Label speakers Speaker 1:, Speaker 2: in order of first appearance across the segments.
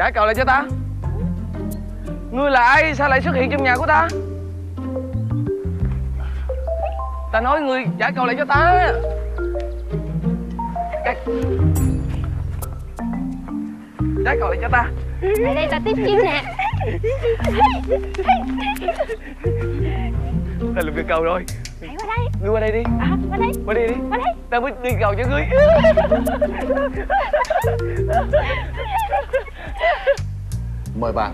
Speaker 1: Trả cậu lại cho ta. Ngươi là ai? Sao lại xuất hiện trong nhà của ta? Ta nói ngươi trả cậu lại cho ta. Trả cậu lại cho ta.
Speaker 2: Lại đây ta tiếp chiêu nè.
Speaker 1: Ta lượm được cầu rồi.
Speaker 2: Hãy qua đây.
Speaker 1: Ngươi qua đây đi.
Speaker 2: Qua đây.
Speaker 1: Qua đây đi.
Speaker 2: Qua đây.
Speaker 1: Ta mới đi cầu cho ngươi.
Speaker 3: Mời bà.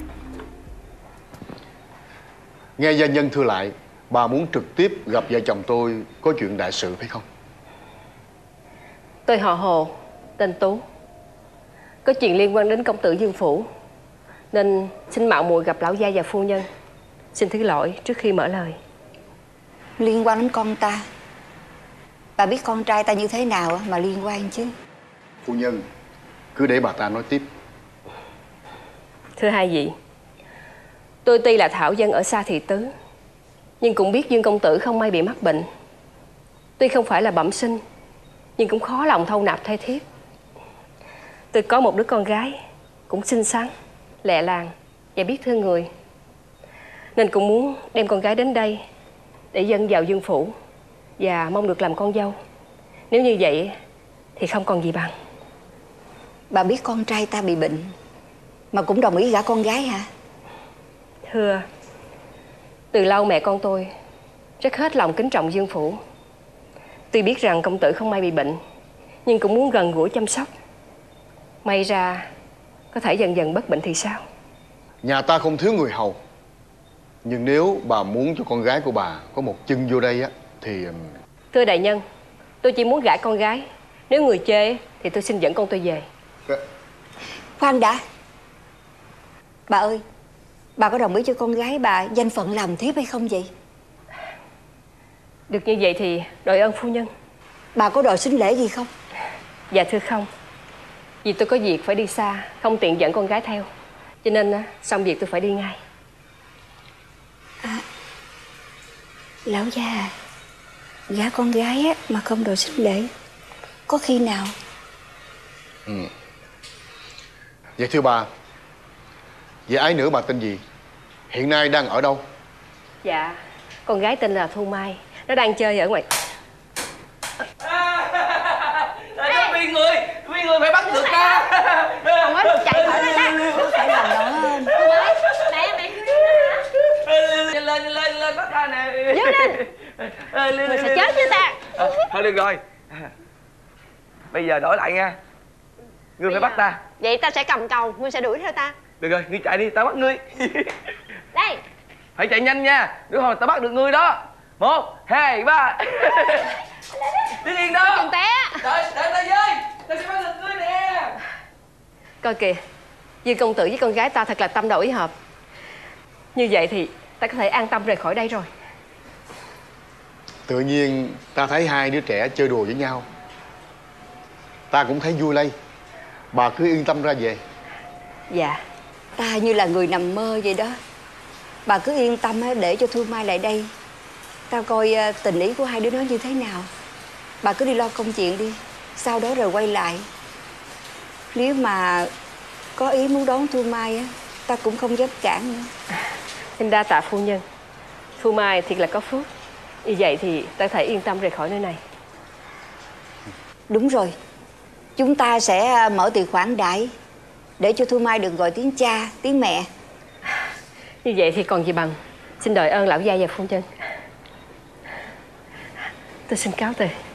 Speaker 3: Nghe gia nhân thưa lại, bà muốn trực tiếp gặp vợ chồng tôi có chuyện đại sự phải không?
Speaker 4: Tôi họ Hồ, tên Tú. Có chuyện liên quan đến công tử Dương Phủ, nên xin mạo muội gặp lão gia và phu nhân. Xin thứ lỗi trước khi mở lời.
Speaker 5: Liên quan đến con ta? Bà biết con trai ta như thế nào mà liên quan chứ?
Speaker 3: Phu nhân, cứ để bà ta nói tiếp.
Speaker 4: Thưa hai vị, tôi tuy là thảo dân ở xa thị tứ, nhưng cũng biết Dương công tử không may bị mắc bệnh. Tuy không phải là bẩm sinh, nhưng cũng khó lòng thâu nạp thê thiếp. Tôi có một đứa con gái cũng xinh xắn, lẹ làng và biết thương người, nên cũng muốn đem con gái đến đây để dâng vào Dương phủ và mong được làm con dâu. Nếu như vậy thì không còn gì bằng.
Speaker 5: Bà biết con trai ta bị bệnh mà cũng đồng ý gả con gái hả?
Speaker 4: Thưa, từ lâu mẹ con tôi rất hết lòng kính trọng Dương phủ. Tuy biết rằng công tử không may bị bệnh, nhưng cũng muốn gần gũi chăm sóc. May ra có thể dần dần bất bệnh thì sao?
Speaker 3: Nhà ta không thiếu người hầu, nhưng nếu bà muốn cho con gái của bà có một chân vô đây á thì...
Speaker 4: Thưa đại nhân, tôi chỉ muốn gả con gái. Nếu người chê thì tôi xin dẫn con tôi về.
Speaker 5: Khoan đã. Bà ơi, bà có đồng ý cho con gái bà danh phận làm thiếp hay không vậy?
Speaker 4: Được như vậy thì đội ơn phu nhân.
Speaker 5: Bà có đòi sính lễ gì không?
Speaker 4: Dạ thưa không. Vì tôi có việc phải đi xa, không tiện dẫn con gái theo, cho nên xong việc tôi phải đi ngay.
Speaker 5: Lão gia, gả con gái á, mà không đòi sính lễ, có khi nào?
Speaker 3: Vậy thưa bà, vậy ai nữa bà tên gì? Hiện nay đang ở đâu?
Speaker 4: Dạ, con gái tên là Thu Mai. Nó đang chơi ở ngoài.
Speaker 1: Viên người phải bắt được ta.
Speaker 2: Không hết chạy khỏi đây ta.
Speaker 5: Phải làm đó hơn.
Speaker 2: Mẹ
Speaker 1: Lên bắt ta nè.
Speaker 2: Vô lên. Người sẽ chết chứ ta.
Speaker 1: Thôi được rồi. Bây giờ đổi lại nha. Ngươi phải bắt ta.
Speaker 2: Vậy ta sẽ cầm cầu, ngươi sẽ đuổi theo ta.
Speaker 1: Được rồi, ngươi chạy đi, tao bắt ngươi.
Speaker 2: Đây.
Speaker 1: Phải chạy nhanh nha, nếu không tao bắt được ngươi đó. 1, 2, 3. Đi liền đó.
Speaker 2: Đừng té.
Speaker 1: Đợi ta với. Tao sẽ bắt được ngươi nè.
Speaker 4: Coi kìa, Dương công tử với con gái ta thật là tâm đầu ý hợp. Như vậy thì ta có thể an tâm rời khỏi đây rồi.
Speaker 3: Tự nhiên ta thấy hai đứa trẻ chơi đùa với nhau, ta cũng thấy vui lây. Bà cứ yên tâm ra về.
Speaker 4: Dạ.
Speaker 5: Ta như là người nằm mơ vậy đó. Bà cứ yên tâm để cho Thu Mai lại đây. Tao coi tình ý của hai đứa nó như thế nào. Bà cứ đi lo công chuyện đi, sau đó rồi quay lại. Nếu mà có ý muốn đón Thu Mai á, ta cũng không dám cản nữa.
Speaker 4: Xin đa tạ phu nhân. Thu Mai thiệt là có phước. Như vậy thì ta có thể yên tâm rời khỏi nơi này.
Speaker 5: Đúng rồi, chúng ta sẽ mở tài khoản đại để cho Thu Mai được gọi tiếng cha, tiếng mẹ.
Speaker 4: Như vậy thì còn gì bằng. Xin đợi ơn lão gia và phu nhân. Tôi xin cáo từ.